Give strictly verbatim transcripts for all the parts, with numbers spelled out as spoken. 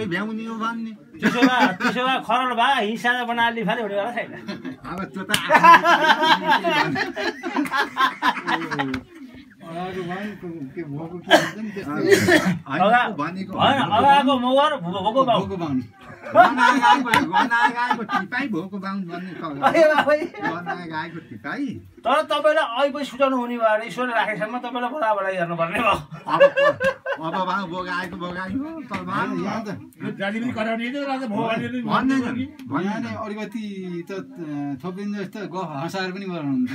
भ्याउने हो भन्ने त्यसो भए त्यसो भए खरल भए हिस्सा बनाली फाले हुने होला छैन अब त्यो त अगाको मगर भोको भोको बाउनु गनाएको टिपाई भोको बाउनु भन्ने गनाएको टिपाई तर तपाईँलाई अहिले सुझाउनु हुने भएर ईश्वरले राखेसम्म तपाईँलाई बराबरलाई हेर्नुपर्ने भयो अब अब भाउ भोगाएको भोगायो अलिकति त थपिन्छ जस्तो गफ हँसाएर पनि गराउनुहुन्छ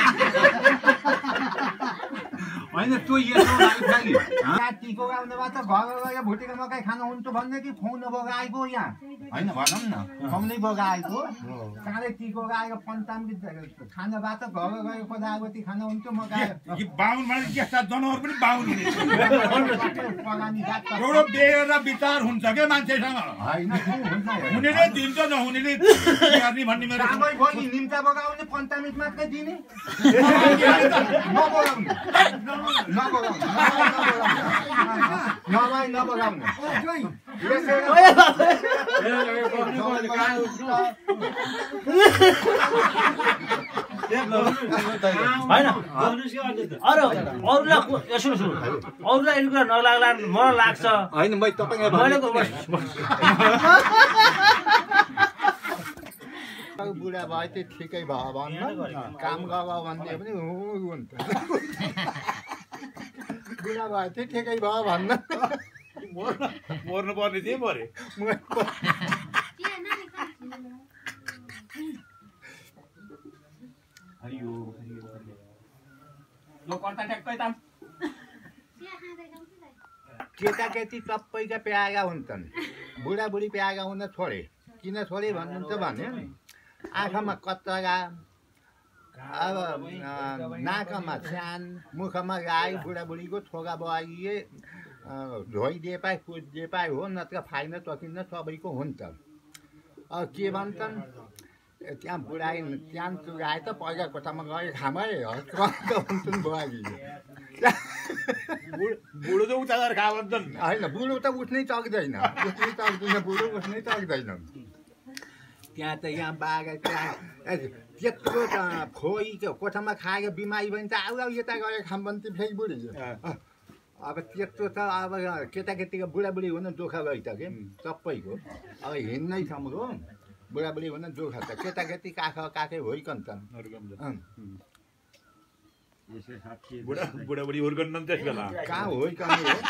होइन त्यो यस्तो लाग्यो टिको गाउँदा त घर गएर भुटेको मकै खानु हुन्छ भन्ने कि खुवाउन बगाएको यहाँ होइन भनौँ न खुवाउनै बगाएको काँडै टिको गाएको पन्चाम्बी खाना भए त घर गएर पदावती खानु हुन्छ मकै बाहुन मान्छे त्यस्ता जनावर पनि बाहुन एउटा बेर र विचार हुन्छ क्या मान्छेसँग हुनेले दिन्छ नहुनेले गर्ने भन्ने मेरो रामै भयो नि निम्ता बगाउने पन्चामित मात्रै दिने नबगाउने नबगाउने नभए नबगाउने होइन अरू अरूलाई सुन्नु सुन्नु अरूलाई यिनी कुरा नलाग्ला मलाई लाग्छ होइन मैले तपाईँ बुढा भए चाहिँ ठिकै भयो भन्नु काम गर भन्ने पनि हुन्छ बुढा भए चाहिँ ठिकै भयो भन्नु मर्नु पर्ने थिएँ मरे केटाकेटी सबैका प्यागा हुन्छन् बुढाबुढी प्यागा हुन छोडे किन छोडे भन्नुहुन्छ भने आँखामा कचरा अब नाकमा छ्यान मुखमा गाई बुढाबुढीको छोरा बुहारीले धोइदिए पाए कुदिए पाए हो नत्र फाइन टकिन्न सबैको हुन्छ अब के भन्छन् त्यहाँ बुढाई त्यहाँ चुगाए त पहिला कोठामा गए खामै भन्छन् बुहारीले बुढो त उता गरेर खा भन्छन् होइन बुढो त उठ्नै सक्दैन उठ्नै सक्दैन बुढो उठ्नै सक्दैन त्यहाँ त यहाँ बाघ त्यहाँ त्यत्रो त खोइ कोठामा खाएर बिमारी भने त आउ आउ यता गएर खाम भने त फेरि बुढी अब त्यत्रो त अब केटाकेटीको बुढाबुढी हुन दुःख गइसक्यो सबैको अब हिँड्नै सम्मको बुढाबुढी हुन दुःख छ केटाकेटी काख काखै होइकन्छन् बुढाबुढी हुर्कन्न त्यस बेला कहाँ होइकन् हो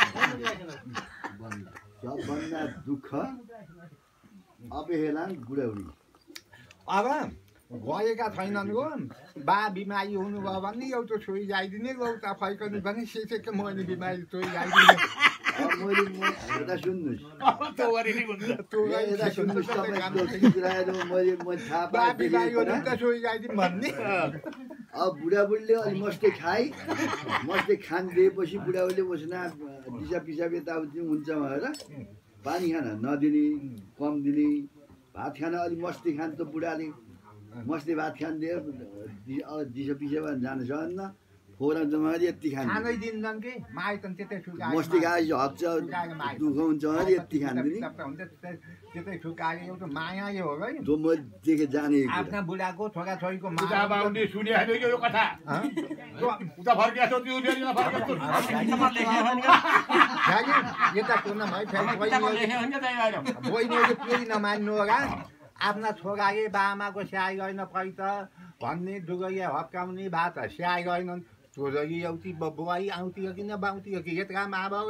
सबभन्दा दुःख अबहेला बुढाबुढी अब गएका छैनन् गो बा बिमारी हुनुभयो भने एउटा छोरी जाइदिने गो उता फर्कनु भने सिकेको मैले बिमारी छोरी जाइदिने मैले यता सुन्नुहोस् यता सुन्नुहोस् मैले मैले थाहा पाएँ छोरी जाइदिउँ भन्ने अब बुढाबुढीले अलि मस्ते खाइ मस्ते खान दिएपछि बुढाबुढीले बस्न दिसा पिसाब यताउति हुन्छ भनेर पानी खान नदिने कम दिने भात खान अलि मस्ती खान त बुढाले मस्ती भात खान दियो दिसा पिसाब जान सक्दैन फोरा जमा यति खान खानै दिन्छन् कि माइतन् त्यतै ठुकाए मस्ती खाएपछि हच्छ दुःख हुन्छ भने यति खान दिने त्यतै ठुकाए एउटा माया हो है जो म देखे जाने आफ्ना बुढाको छोरा छोरीको उता बाउन्डी सुने हैन यो कथा उता फर्किया छ त्यो बेला फर्किया छ यता कुन है फेरि बहिनीले केही नमान्नु होला आफ्ना छोराले बामाको स्याहार गर्न पर्छ भन्ने दुगैया हप्काउने भात स्याहार गर्छन् छोरी एउटी बुहारी आउँथ्यो कि नबाउँथ्यो कि यता आमा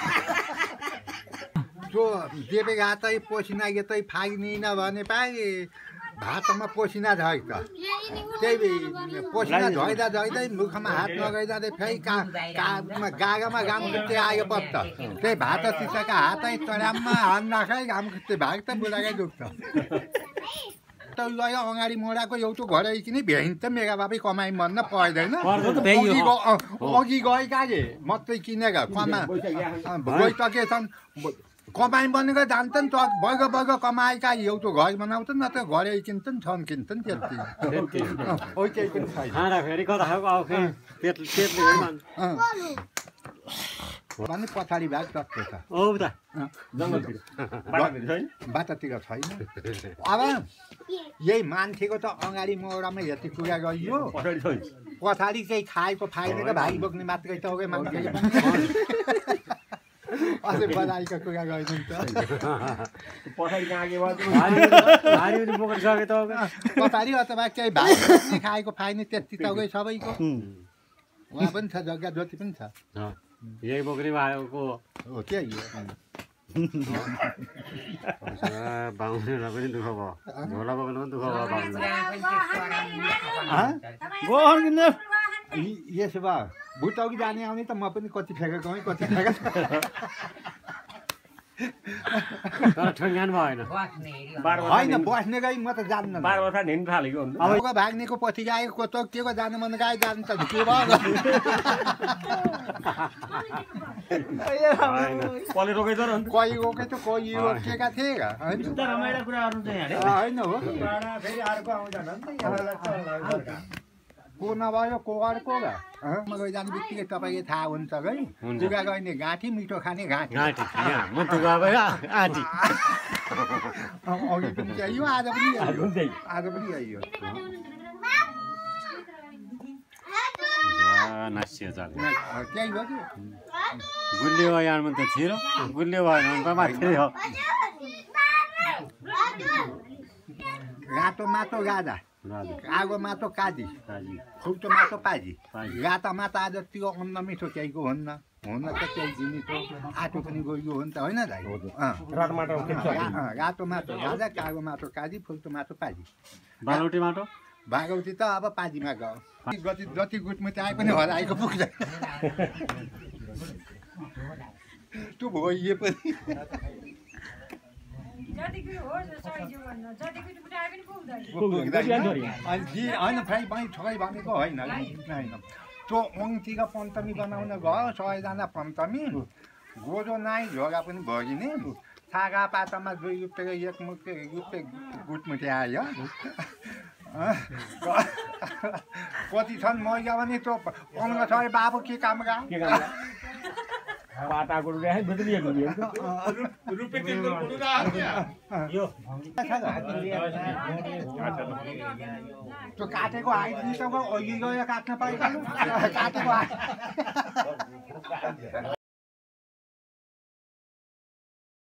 जो देवे घातै पोसिना यतै फाग्ने भने पाए भातमा पोसिना झर्छ त्यही पोसिना झर्दा झर्दै मुखमा हात नगइँदा फेरि का कामा गागामा घाम खिच्दै आयो पत्त त्यही भात सिसाका हातै चढाममा हात नखाइ घाम खिच्दै भाग त बुढाकै दुख्छ त गयो अगाडि मोडाको एउटा घर किन भ्याइन्छ मेगा बाबै कमाइ भन्न पर्दैन अघि गएका रे मात्रै किनेका कमा गइसकेछन् कमाइ बनेको जान्छन् त बर्ग बर्ग कमाएका एउटा घर बनाउँछन् न त घर किन्छन् छन् किन्छन् त्यति केही पनि छैन भने पछाडि भाग जस्तो छ ओ उता जङ्गलतिर बाटातिर छैन बाटातिर छैन अब यही मान्छेको त अगाडि मोडामा यति कुरा गरियो पछाडि छैन पछाडि चाहिँ खाएको फाइदेको भाइ बोक्ने मात्रै त हो मान्छे अझै बनाएको कुरा गरिदिन्छ पछाडि कहाँ के भयो बोकेर सके त पछाडि अथवा केही भाइ बोक्ने खाएको फाइने त्यति त गयो सबैको उहाँ पनि छ जग्गा जति पनि छ यही बोक्ने भएको हो त्यही बाहुनेलाई पनि दुःख भयो झोला बोक्नु पनि दुःख भयो यसो भयो भुटौकी जाने आउने त म पनि कति फ्याँकेको है कति फ्याँकेको होइन बस्ने गई म त जान्न अब भाग्नेको पछि गएको को त के को जानु मन गाई जानु त के भयो कसले रोकै त कोही रोके त कोही रोकेका थिए होइन हो को नभयो को अर्को म गइजाने बित्तिकै तपाईँले थाहा हुन्छ है जुगा गइने गाँठी मिठो खाने घाँटी अघि पनि आइयो आज पनि आज पनि आइयो त्यही हो कि गुल्ले भयो यारमा त छिरो गुल्ले भएन भने त माथि हो रातो माटो गाजा आगो माटो काजी फुल्टो माटो पाजी राता माता आज त्यो अन्न मिठो केहीको हुन्न हुन त केही मिठो आटो पनि गइयो हो नि त होइन दाइ रातो माटो गाजा कागो माटो काजी फुल्टो माटो पाजी बालौटी माटो बागौती त अब पाजीमा गयो जति जति गुटमा आए पनि हराएको पुग्छ त्यो भइए पनि होइन फ्राई पनि ठगै भनेको होइन होइन त्यो अङ्तिर पन्तमी बनाउन गयो सबैजना पन्तमी गोजो नाइ झोगा पनि भगिने सागा पातामा दुई रुपियाँ एक मुठे रुपियाँ गुटमुठे आयो कति छन् मैया भने त्यो पन्ध्र छ बाबु के काम गयो पाटाको त्यो काटेको आइदिन्छ अघि गयो काट्न पाइहाल्नु काटेको